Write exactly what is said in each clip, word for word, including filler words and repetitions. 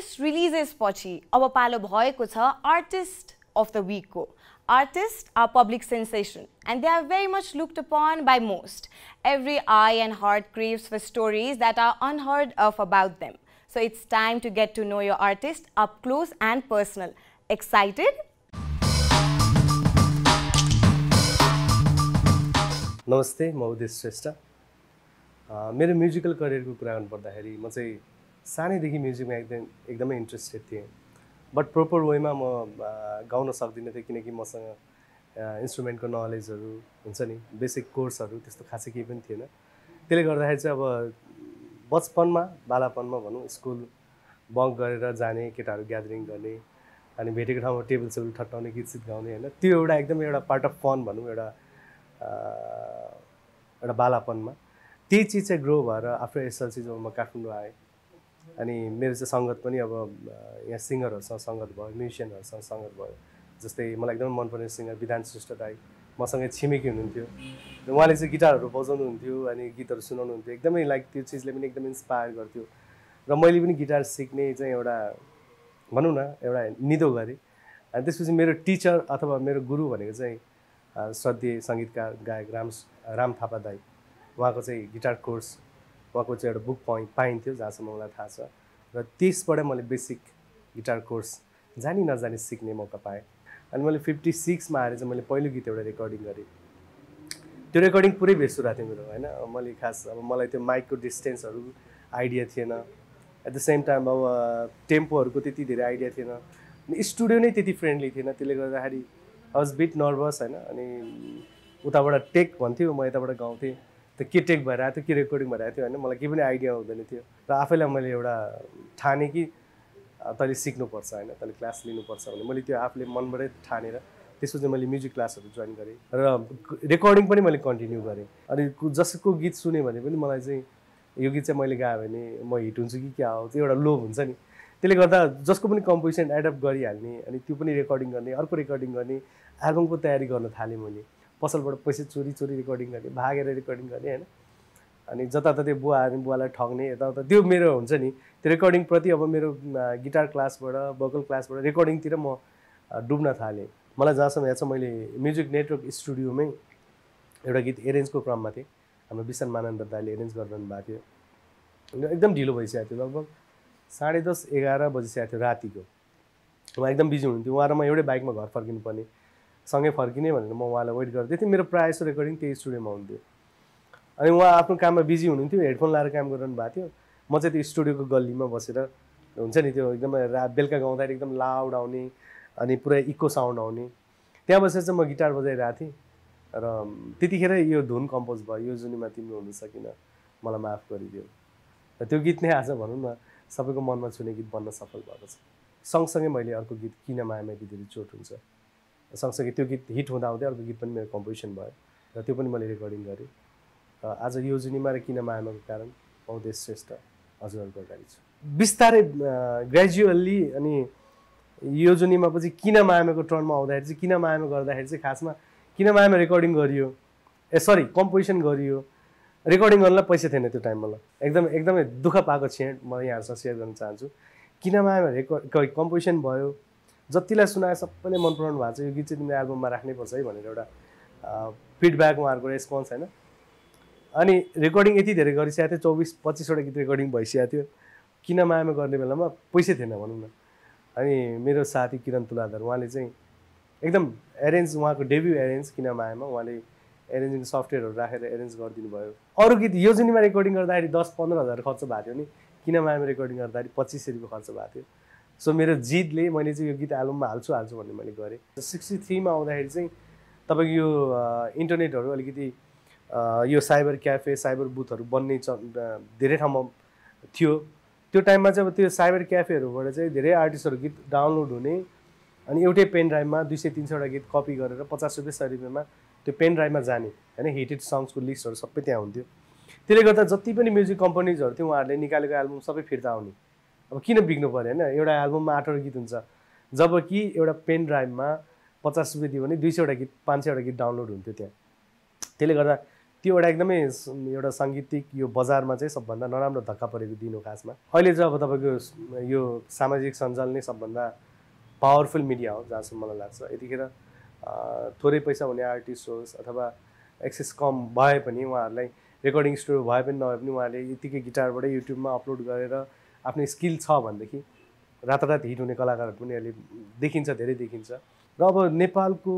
Press releases पछि अब पालो भएको छ आर्टिस्ट of the week को. Artists are public sensation and they are very much looked upon by most. Every eye and heart craves for stories that are unheard of about them. So it's time to get to know your artist up close and personal. Excited? नमस्ते, म उदेश श्रेष्ठ. मेरो musical करियरको कुरा गर्नुपर्दाखेरि म चाहिँ सानैदेखि म्युजिकमा एकदम एकदमै इन्ट्रेस्टेड थिएँ. बट प्रोपर वेमा म गाउन सक्दिनँ थिएँ किनकि मसँग इन्स्ट्रुमेन्टको नलेजहरू हुन्छ नि, बेसिक कोर्सहरू त्यस्तो खासै केही पनि थिएन. त्यसले गर्दाखेरि चाहिँ अब बचपनमा बालापनमा भनौँ स्कुल बङ्क गरेर जाने, केटाहरू ग्यादरिङ गर्ने अनि भेटेको ठाउँमा टेबल सेबल ठट्टाउने, गीत सित गाउने होइन, त्यो एउटा एकदमै एउटा पार्ट अफ फन भनौँ, एउटा एउटा बालापनमा त्यही चिज चाहिँ ग्रो भएर आफ्टर एसएलसी जब म काठमाडौँ आएँ अनि मेरो चाहिँ सङ्गत पनि अब यहाँ सिङ्गरहरूसँग सङ्गत भयो, म्युजिसियनहरूसँग सङ्गत भयो. जस्तै मलाई एकदमै मनपर्ने सिङ्गर विधान श्रेष्ठ दाई मसँगै छिमेकी हुनुहुन्थ्यो. उहाँले चाहिँ गिटारहरू बजाउनुहुन्थ्यो अनि गीतहरू सुनाउनुहुन्थ्यो. एकदमै लाइक त्यो चिजले पनि एकदमै इन्सपायर गर्थ्यो र मैले पनि गिटार सिक्ने चाहिँ एउटा भनौँ न एउटा निदो गरेँ. अनि त्यसपछि मेरो टिचर अथवा मेरो गुरु भनेको चाहिँ श्रद्धेय सङ्गीतकार गायक राम राम थापा दाई. उहाँको चाहिँ गिटार कोर्स, उहाँको चाहिँ एउटा बुक पाइ पाइन्थ्यो जहाँसम्म मलाई थाहा छ र त्यसबाट मैले बेसिक गिटार कोर्स जानी नजानी सिक्ने मौका पाएँ. अनि मैले फिफ्टी सिक्समा आएर चाहिँ मैले पहिलो गीत एउटा रेकर्डिङ गरेँ. त्यो रेकर्डिङ पुरै बेसुरा थियो मेरो होइन. मैले खास अब मलाई त्यो माइकको डिस्टेन्सहरू आइडिया थिएन. एट द सेम टाइम अब टेम्पोहरूको त्यति धेरै आइडिया थिएन. स्टुडियो नै त्यति फ्रेन्डली थिएन. त्यसले गर्दाखेरि आई वाज बिट नर्भस होइन. अनि उताबाट टेक भन्थ्यो, म यताबाट गाउँथेँ. त के टेक भएर आएको थियो, के रेकर्डिङ भएर आएको थियो होइन, मलाई केही पनि आइडिया हुँदैन थियो. र आफैलाई मैले एउटा ठाने कि तैँले सिक्नुपर्छ होइन, तैँले क्लास लिनुपर्छ भने मैले त्यो आफूले मनबाटै ठानेर त्यसपछि मैले म्युजिक क्लासहरू जोइन गरेँ र रेकर्डिङ पनि मैले कन्टिन्यू गरेँ. अनि जसको गीत सुने भने पनि मलाई चाहिँ यो गीत चाहिँ मैले गाएँ भने म हिट हुन्छु कि क्या हो, त्यो एउटा लोभ हुन्छ नि. त्यसले गर्दा जसको पनि कम्पोजिसन एडप्ट गरिहाल्ने अनि त्यो पनि रेकर्डिङ गर्ने, अर्को रेकर्डिङ गर्ने, एल्बमको तयारी गर्न थालेँ मैले. पसलबाट पैसा चोरी चोरी रेकर्डिङ गर्ने, भागेर रेकर्डिङ गर्ने होइन. अनि जताततै बुवा आयो भने बुवालाई ठग्ने, यताउता. त्यो मेरो हुन्छ नि त्यो रेकर्डिङप्रति अब मेरो गिटार क्लासबाट, भोकल क्लासबाट रेकर्डिङतिर म डुब्न थालेँ. मलाई जहाँसम्म याद छ मैले म्युजिक नेटवर्क स्टुडियोमै एउटा गीत एरेन्जको क्रममा थिएँ. हाम्रो विशाल मानन्द दाइले एरेन्ज गरिरहनु भएको थियो. एकदम ढिलो भइसकेको थियो, लगभग साढे दस एघार बजिसकेको थियो रातिको. उहाँ एकदम बिजी हुनुहुन्थ्यो. उहाँ र म एउटै बाइकमा घर फर्किनु पर्ने, सँगै फर्किने भनेर म उहाँलाई वेट गर्दै थिएँ. मेरो प्रायः जस्तो रेकर्डिङ त्यही स्टुडियोमा हुन्थ्यो. अनि उहाँ आफ्नो काममा बिजी हुनुहुन्थ्यो, हेडफोन लाएर काम गरिरहनु भएको थियो. म चाहिँ त्यो स्टुडियोको गल्लीमा बसेर हुन्छ नि त्यो एकदमै रा बेलुका गाउँदाखेरि एकदम लाउड आउने अनि पुरै इको साउन्ड आउने, त्यहाँ बसेर चाहिँ म गिटार बजाइरहेको थिएँ. र त्यतिखेर यो धुन कम्पोज भयो, यो जुनीमा तिम्रो हुन सकिन, मलाई माफ गरिदियो. र त्यो गीत नै आज भनौँ न सबैको मनमा छुने गीत बन्न सफल भएको छ. सँगसँगै मैले अर्को गीत किन मायामा यति धेरै चोट हुन्छ, सँगसँगै त्यो गीत हिट हुँदा हुँदै अर्को गीत पनि मेरो कम्पोजिसन भयो र त्यो पनि मैले रेकर्डिङ गरेँ. आज यो जुनीमा र किन मायामाको कारण उदेश श्रेष्ठ हजुरहरूको अगाडि छु. बिस्तारै ग्रेजुअल्ली अनि यो जुनीमा पछि किन मायामाको टर्नमा आउँदाखेरि चाहिँ किन मायामा गर्दाखेरि चाहिँ खासमा किन मायामा रेकर्डिङ गरियो, ए सरी कम्पोजिसन गरियो. रेकर्डिङ गर्नलाई पैसा थिएन त्यो टाइममा. ल एकदम एकदमै दुःख पाएको क्षण म यहाँहरूसँग सेयर गर्न चाहन्छु. किन मायामा रेकर्ड कम्पोजिसन भयो, जतिलाई सुनाए सबैले मन पराउनु भएको छ, यो गीत चाहिँ तिमीले एल्बममा राख्नैपर्छ है भनेर एउटा फिडब्याक उहाँहरूको रेस्पोन्स होइन. अनि रेकर्डिङ यति धेरै गरिसकेको थियो, चौबिस पच्चिसवटा गीत रेकर्डिङ भइसकेको थियो. किन मायामा गर्ने बेलामा पैसा थिएन भनौँ न. अनि मेरो साथी किरण तुलाधर उहाँले चाहिँ एकदम एरेन्ज, उहाँको डेब्यु एरेन्ज किन मायामा उहाँले एरेन्जिङ सफ्टवेयरहरू राखेर एरेन्ज गरिदिनु भयो. अरू गीत यो जुनीमा रेकर्डिङ गर्दाखेरि दस पन्ध्र हजार खर्च भएको थियो नि, किन मायामा रेकर्डिङ गर्दाखेरि पच्चिस सय रुपियाँ खर्च भएको थियो. सो मेरो जिदले मैले चाहिँ यो गीत एल्बममा हाल्छु हाल्छु भन्ने मैले गरेँ. सिक्सटी थ्रीमा आउँदाखेरि चाहिँ तपाईँको यो इन्टरनेटहरू अलिकति यो साइबर क्याफे साइबर बुथहरू बन्ने च धेरै ठाउँमा थियो. त्यो टाइममा चाहिँ अब त्यो साइबर क्याफेहरूबाट चाहिँ धेरै आर्टिस्टहरू गीत डाउनलोड हुने अनि एउटै पेन ड्राइभमा दुई सय तिन सयवटा गीत कपी गरेर पचास रुपियाँ सय रुपियाँमा त्यो पेन ड्राइभमा जाने होइन. हिटेड सङ्ग्सको लिस्टहरू सबै त्यहाँ हुन्थ्यो. त्यसले गर्दा जति पनि म्युजिक कम्पनीजहरू थियो उहाँहरूले निकालेको एल्बम सबै फिर्ता आउने. अब किन बिग्नु पऱ्यो होइन, एउटा एल्बममा आठवटा गीत हुन्छ, जबकि एउटा पेन ड्राइभमा पचास रुपियाँ दियो भने दुई सयवटा गीत पाँच सयवटा गीत डाउनलोड हुन्थ्यो त्यहाँ. त्यसले गर्दा त्यो एउटा एकदमै एउटा साङ्गीतिक यो बजारमा चाहिँ सबभन्दा नराम्रो धक्का परेको दिन हो खासमा। अहिले चाहिँ अब तपाईँको यो सामाजिक सञ्जाल नै सबभन्दा पावरफुल मिडिया हो जहाँसम्म मलाई लाग्छ। यतिखेर थोरै पैसा हुने आर्टिस्ट होस् अथवा एक्सेस कम भए पनि उहाँहरूलाई रेकर्डिङ स्टुडियो भए पनि नभए पनि उहाँले यतिकै गिटारबाटै युट्युबमा अपलोड गरेर आफ्नो स्किल छ भनेदेखि रातारात हिट हुने कलाकारहरू पनि अहिले देखिन्छ, धेरै देखिन्छ। र अब नेपालको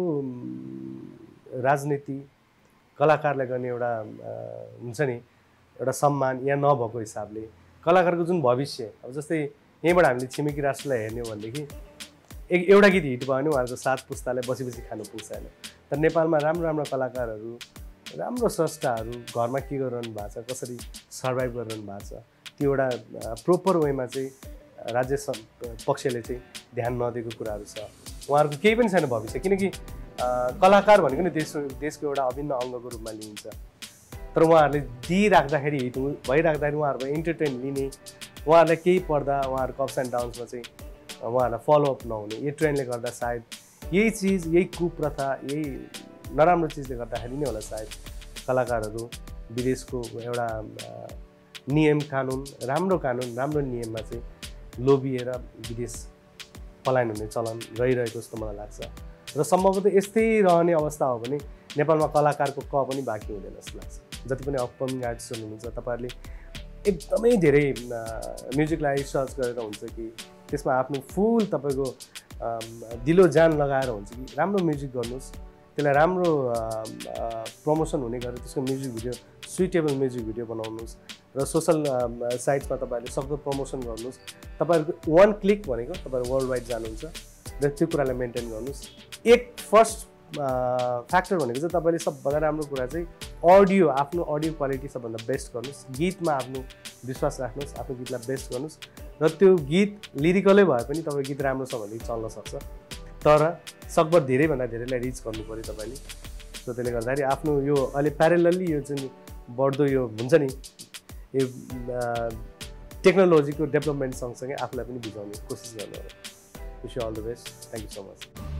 राजनीति कलाकारलाई गर्ने एउटा हुन्छ नि एउटा सम्मान यहाँ नभएको हिसाबले कलाकारको जुन भविष्य, अब जस्तै यहीँबाट हामीले छिमेकी राष्ट्रलाई हेर्ने हो भनेदेखि एक एउटा गीत हिट भयो भने उहाँहरूको सात पुस्ताले बसी बसी खानु पुग्छ होइन। तर नेपालमा राम्रो राम्रो कलाकारहरू, राम्रो स्रष्टाहरू घरमा के गरिरहनु भएको छ, कसरी सर्भाइभ गरिरहनु भएको छ, त्यो एउटा प्रोपर वेमा चाहिँ राज्य पक्षले चाहिँ ध्यान नदिएको कुराहरू छ। उहाँहरूको केही पनि छैन भविष्य, किनकि कलाकार भनेको नि देश देशको एउटा अभिन्न अङ्गको रूपमा लिइन्छ। तर उहाँहरूले दिइराख्दाखेरि हिट भइराख्दाखेरि उहाँहरूको इन्टरटेन लिने, उहाँहरूलाई केही पर्दा उहाँहरूको अप्स एन्ड डाउन्समा चाहिँ उहाँहरूलाई फलोअप नहुने, यो ट्रेन्डले गर्दा सायद यही चिज, यही कुप्रथा, यही नराम्रो चिजले गर्दाखेरि नै होला सायद कलाकारहरू विदेशको एउटा नियम कानुन, राम्रो कानुन, राम्रो नियममा चाहिँ लोभिएर विदेश पलायन हुने चलन रहिरहेको जस्तो मलाई लाग्छ। र सम्भवतः यस्तै रहने अवस्था हो भने नेपालमा कलाकारको क पनि बाँकी हुँदैन जस्तो लाग्छ। जति पनि अपकमिङ आर्टिस्टहरू हुनुहुन्छ तपाईँहरूले एकदमै धेरै म्युजिकलाई सर्च गरेर हुन्छ कि त्यसमा आफ्नो फुल तपाईँको दिलो जान लगाएर हुन्छ कि राम्रो म्युजिक गर्नुहोस्, त्यसलाई राम्रो प्रमोसन हुने गरेर त्यसको music video suitable music video बनाउनुहोस् र सोसल साइट्समा तपाईँहरूले सक्दो प्रमोसन गर्नुहोस्। तपाईँहरूको वान क्लिक भनेको तपाईँहरू वर्ल्ड वाइड जानुहुन्छ र त्यो कुरालाई मेन्टेन गर्नुहोस्। एक फर्स्ट फ्याक्टर भनेको चाहिँ तपाईँले सबभन्दा राम्रो कुरा चाहिँ अडियो, आफ्नो अडियो क्वालिटी सबभन्दा बेस्ट गर्नुहोस्, गीतमा आफ्नो विश्वास राख्नुहोस्, आफ्नो गीतलाई बेस्ट गर्नुहोस् र त्यो गीत लिरिकलै भए पनि तपाईँ गीत राम्रो छ भने चल्न सक्छ। तर सकभर धेरैभन्दा धेरैलाई रिच गर्नु पऱ्यो तपाईँले। सो त्यसले गर्दाखेरि आफ्नो यो अहिले प्यारेलली यो जुन बढ्दो यो हुन्छ नि यो टेक्नोलोजीको डेभलपमेन्ट सँगसँगै आफूलाई पनि बुझाउने कोसिस गर्नु होला। Wish you all the best. Thank you so much.